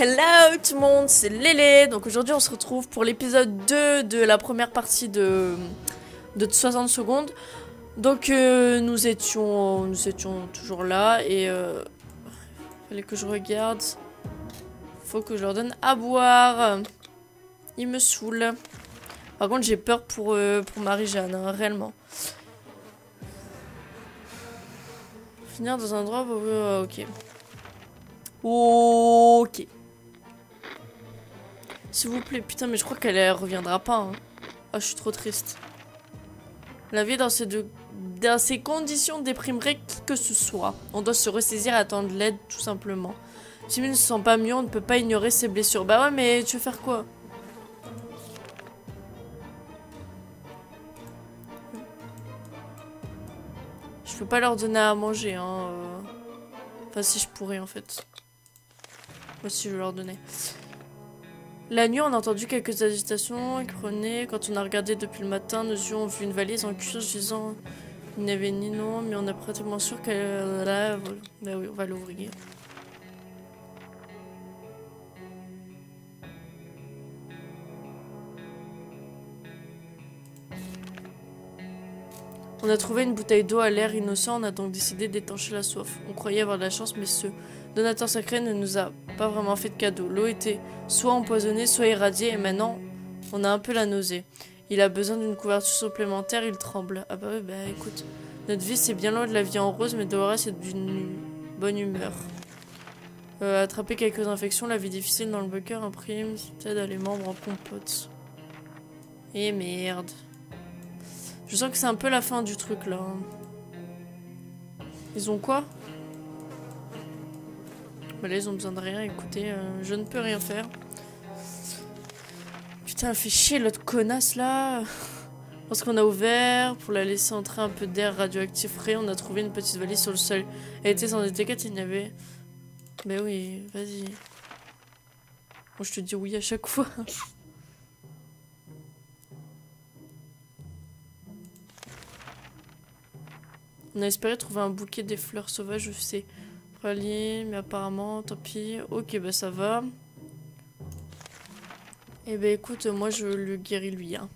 Hello tout le monde, c'est Lélé. Donc aujourd'hui on se retrouve pour l'épisode 2 de la première partie de 60 secondes. Donc nous étions toujours là et fallait que je regarde. Faut que je leur donne à boire. Ils me saoulent. Par contre j'ai peur pour Marie-Jeanne, hein, réellement. Finir dans un endroit où... ok. Ok. S'il vous plaît, putain, mais je crois qu'elle reviendra pas. Hein. Ah, je suis trop triste. La vie dans ces conditions déprimerait qui que ce soit. On doit se ressaisir et attendre l'aide, tout simplement. Si Timmy ne se sent pas mieux, on ne peut pas ignorer ses blessures. Bah ouais, mais tu veux faire quoi? Je peux pas leur donner à manger, hein. Enfin, si je pourrais, en fait. Moi, si je leur donnais. La nuit, on a entendu quelques agitations qui prenaient. Quand on a regardé depuis le matin, nos yeux ont vu une valise en cuir gisant. Il n'y avait ni nom, mais on est pratiquement sûr qu'elle... Là, voilà. Bah oui, on va l'ouvrir. On a trouvé une bouteille d'eau à l'air innocent, on a donc décidé d'étancher la soif. On croyait avoir de la chance, mais ce donateur sacré ne nous a pas vraiment fait de cadeau. L'eau était soit empoisonnée, soit irradiée, et maintenant, on a un peu la nausée. Il a besoin d'une couverture supplémentaire, il tremble. Ah bah oui, bah écoute, notre vie c'est bien loin de la vie en rose, mais Dolores est d'une bonne humeur. Attraper quelques infections, la vie difficile dans le bunker imprime, t'aide à les membres en compote. Et merde. Je sens que c'est un peu la fin du truc là. Ils ont quoi? Bah là ils ont besoin de rien, écoutez, je ne peux rien faire. Putain, fait chier l'autre connasse là. Lorsqu'on a ouvert, pour la laisser entrer un peu d'air radioactif frais, on a trouvé une petite valise sur le sol. Elle était sans étiquette, il n'y avait... Bah oui, vas-y. Bon, je te dis oui à chaque fois. On a espéré trouver un bouquet des fleurs sauvages, je sais. Pralier, mais apparemment, tant pis. Ok, bah ça va. Eh ben écoute, moi je le guéris lui. Hein.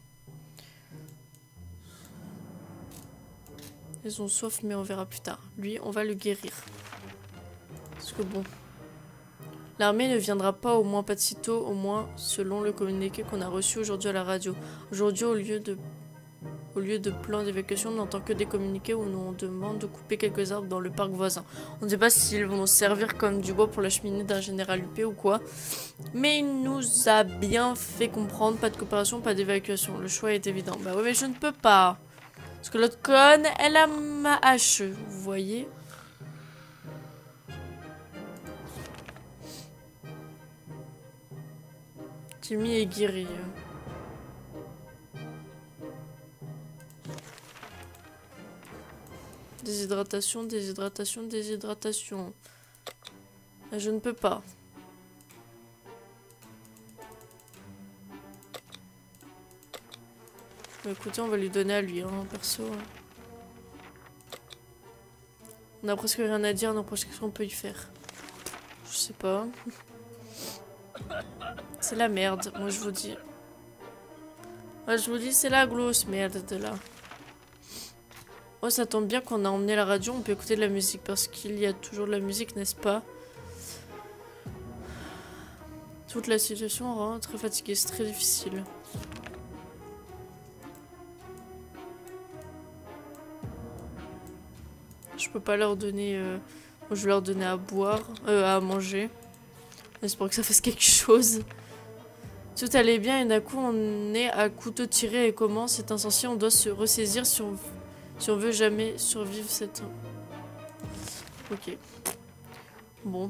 Ils ont soif, mais on verra plus tard. Lui, on va le guérir. Parce que bon... L'armée ne viendra pas, au moins pas de sitôt, au moins selon le communiqué qu'on a reçu aujourd'hui à la radio. Aujourd'hui, au lieu de plan d'évacuation, on n'entend que des communiqués où on demande de couper quelques arbres dans le parc voisin. On ne sait pas s'ils vont servir comme du bois pour la cheminée d'un général UP ou quoi. Mais il nous a bien fait comprendre, pas de coopération, pas d'évacuation. Le choix est évident. Bah oui, mais je ne peux pas. Parce que l'autre conne, elle a ma hache, vous voyez. Timmy est guéri. Déshydratation, déshydratation, déshydratation. Je ne peux pas. Bah, écoutez, on va lui donner à lui, hein, perso. On a presque rien à dire, non, qu'est-ce qu'on peut y faire? Je sais pas. C'est la merde, moi je vous dis. Moi je vous dis, c'est la grosse merde de là. Oh, ça tombe bien qu'on a emmené la radio, on peut écouter de la musique parce qu'il y a toujours de la musique, n'est-ce pas? Toute la situation rend très fatiguée, c'est très difficile. Je peux pas leur donner... Moi je vais leur donner à boire, à manger. J'espère que ça fasse quelque chose. Tout allait bien et d'un coup on est à couteau tiré et comment c'est insensé, on doit se ressaisir si on veut jamais survivre cette... Ok. Bon.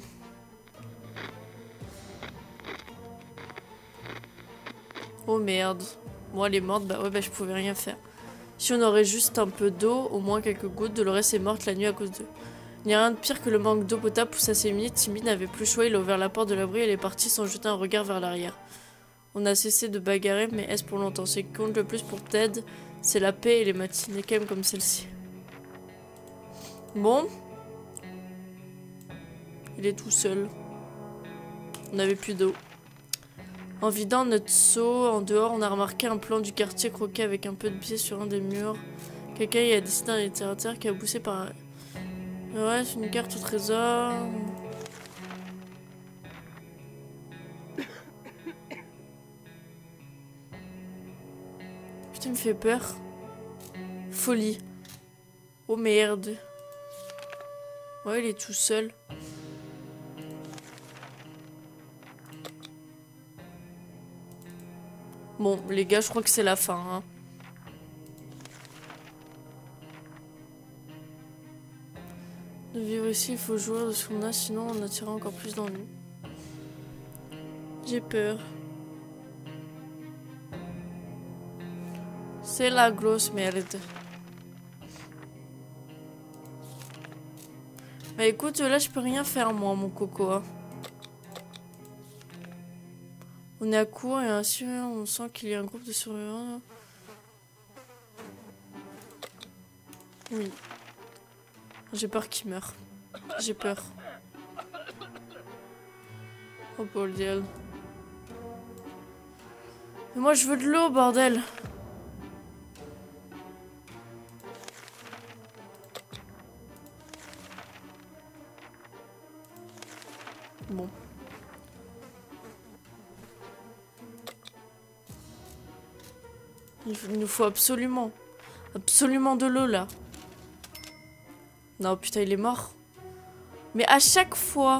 Oh merde. Bon elle est morte, bah ouais bah je pouvais rien faire. Si on aurait juste un peu d'eau, au moins quelques gouttes, Dolores est morte la nuit à cause d'eux. Il n'y a rien de pire que le manque d'eau potable pour s'asséminer. Timmy n'avait plus le choix, il a ouvert la porte de l'abri et elle est partie sans jeter un regard vers l'arrière. On a cessé de bagarrer, mais est-ce pour longtemps? Ce qui compte le plus pour Ted, c'est la paix et les matinées calmes comme celle-ci. Bon. Il est tout seul. On n'avait plus d'eau. En vidant notre seau en dehors, on a remarqué un plan du quartier croqué avec un peu de biais sur un des murs. Quelqu'un y a dessiné un littérateur qui a poussé par... Ouais, c'est une carte au trésor. Putain, il me fait peur. Folie. Oh merde. Ouais, il est tout seul. Bon, les gars, je crois que c'est la fin. Hein. De vivre ici, il faut jouer de ce qu'on a, sinon on attirera encore plus d'ennuis. J'ai peur. C'est la grosse merde. Bah écoute, là je peux rien faire moi, mon coco. Hein. On est à court et ainsi on sent qu'il y a un groupe de survivants. Oui. J'ai peur qu'il meure. J'ai peur. Oh bordel. Mais moi je veux de l'eau, bordel. Bon. Il nous faut absolument de l'eau là. Non, putain, il est mort. Mais à chaque fois...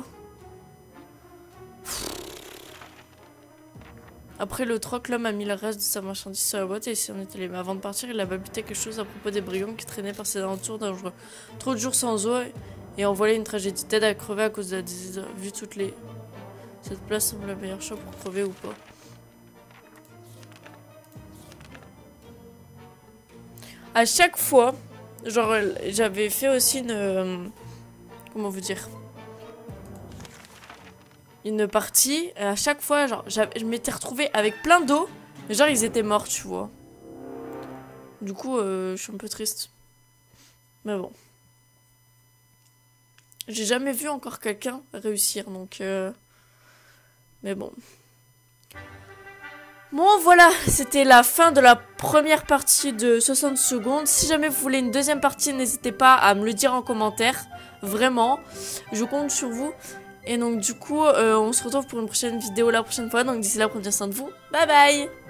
Après le troc, l'homme a mis le reste de sa marchandise sur la boîte et s'y en est allé. Mais avant de partir, il a babuté quelque chose à propos des brigands qui traînaient par ses alentours dangereux. Trop de jours sans eau et en voilà une tragédie. Ted a crevé à cause de la disease. Vu toutes les... Cette place semble la meilleure chose pour crever ou pas. À chaque fois, genre, j'avais fait aussi une... comment vous dire? Une partie, et à chaque fois, genre, je m'étais retrouvée avec plein d'eau, mais genre, ils étaient morts, tu vois. Du coup, je suis un peu triste. Mais bon. J'ai jamais vu encore quelqu'un réussir, donc... Mais bon. Bon, voilà, c'était la fin de la première partie de 60 secondes. Si jamais vous voulez une deuxième partie, n'hésitez pas à me le dire en commentaire. Vraiment, je compte sur vous. Et donc, du coup, on se retrouve pour une prochaine vidéo la prochaine fois. Donc, d'ici là, prenez bien soin de vous. Bye bye!